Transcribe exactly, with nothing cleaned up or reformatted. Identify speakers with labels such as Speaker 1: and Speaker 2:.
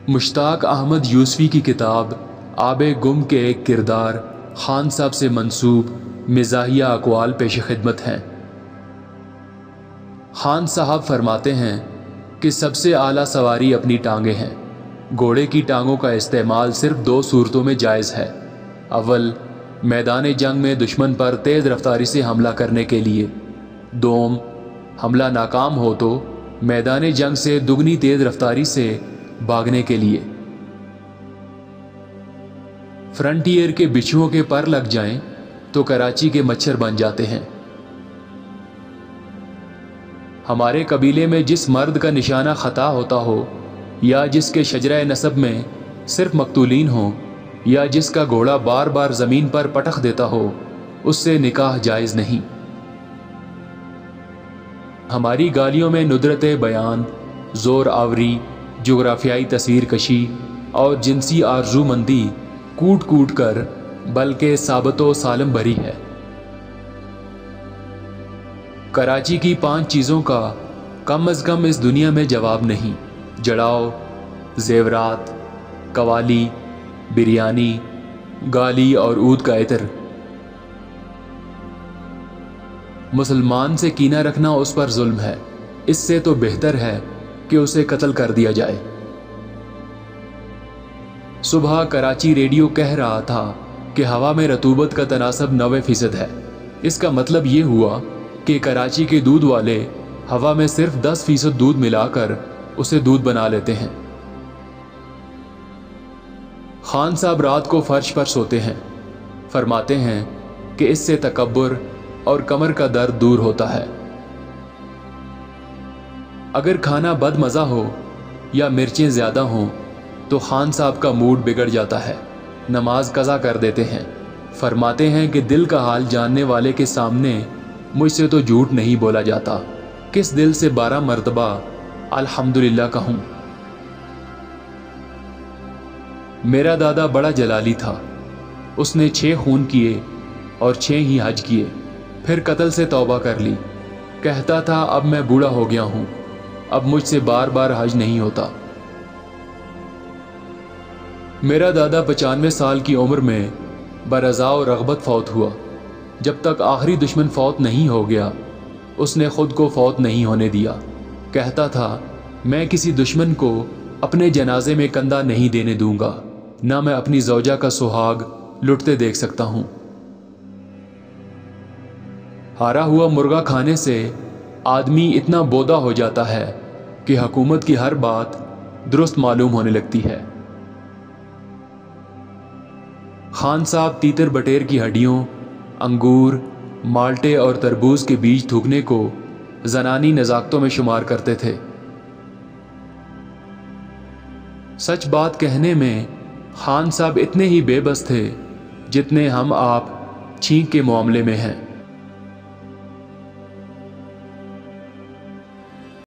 Speaker 1: مشتاق احمد یوسفی کی کتاب آب گم کے ایک کردار خان صاحب سے منسوب مزاحیہ اقوال پیش خدمت ہیں۔ خان صاحب فرماتے ہیں کہ سب سے اعلیٰ سواری اپنی ٹانگیں ہیں۔ گھوڑے کی ٹانگوں کا استعمال صرف دو صورتوں میں جائز ہے۔ اول، میدان جنگ میں دشمن پر تیز رفتاری سے حملہ کرنے کے لیے۔ دوم، حملہ ناکام ہو تو میدان جنگ سے دگنی تیز رفتاری سے بھاگنے کے لیے۔ فرنٹیئر کے بچھوؤں کے پر لگ جائیں تو کراچی کے مچھر بن جاتے ہیں۔ ہمارے قبیلے میں جس مرد کا نشانہ خطا ہوتا ہو، یا جس کے شجرہ نسب میں صرف مقتولین ہوں، یا جس کا گھوڑا بار بار زمین پر پٹخ دیتا ہو، اس سے نکاح جائز نہیں۔ ہماری گالیوں میں ندرت بیان، زور آوری، جغرافیائی تصویر کشی اور جنسی آرزو مندی کوٹ کوٹ کر بلکہ ثابت و سالم بھری ہے۔ کراچی کی پانچ چیزوں کا کم از کم اس دنیا میں جواب نہیں: جڑاؤ، زیورات، قوالی، بریانی، گالی اور عود کا عطر۔ مسلمان سے کینہ رکھنا اس پر ظلم ہے، اس سے تو بہتر ہے کہ اسے قتل کر دیا جائے۔ صبح کراچی ریڈیو کہہ رہا تھا کہ ہوا میں رطوبت کا تناسب نوے فیصد ہے۔ اس کا مطلب یہ ہوا کہ کراچی کے دودھ والے ہوا میں صرف دس فیصد دودھ ملا کر اسے دودھ بنا لیتے ہیں۔ خان صاحب رات کو فرش پر سوتے ہیں۔ فرماتے ہیں کہ اس سے تکبر اور کمر کا درد دور ہوتا ہے۔ اگر کھانا بد مزہ ہو یا مرچیں زیادہ ہوں تو خان صاحب کا موڈ بگڑ جاتا ہے، نماز قضا کر دیتے ہیں۔ فرماتے ہیں کہ دل کا حال جاننے والے کے سامنے مجھ سے تو جھوٹ نہیں بولا جاتا، کس دل سے بارہ مرتبہ الحمدللہ کہوں۔ میرا دادا بڑا جلالی تھا، اس نے چھ خون کیے اور چھ ہی حج کیے، پھر قتل سے توبہ کر لی۔ کہتا تھا اب میں بوڑھا ہو گیا ہوں، اب مجھ سے بار بار حج نہیں ہوتا۔ میرا دادا پچانوے سال کی عمر میں برضا و رغبت فوت ہوا۔ جب تک آخری دشمن فوت نہیں ہو گیا اس نے خود کو فوت نہیں ہونے دیا۔ کہتا تھا میں کسی دشمن کو اپنے جنازے میں کندھا نہیں دینے دوں گا، نہ میں اپنی زوجہ کا سہاگ لٹتے دیکھ سکتا ہوں۔ ہارا ہوا مرغا کھانے سے آدمی اتنا بودا ہو جاتا ہے کہ حکومت کی ہر بات درست معلوم ہونے لگتی ہے۔ خان صاحب تیتر بٹیر کی ہڈیوں، انگور، مالٹے اور تربوز کے بیج تھوکنے کو زنانی نزاکتوں میں شمار کرتے تھے۔ سچ بات کہنے میں خان صاحب اتنے ہی بے بس تھے جتنے ہم آپ چھینک کے معاملے میں ہیں۔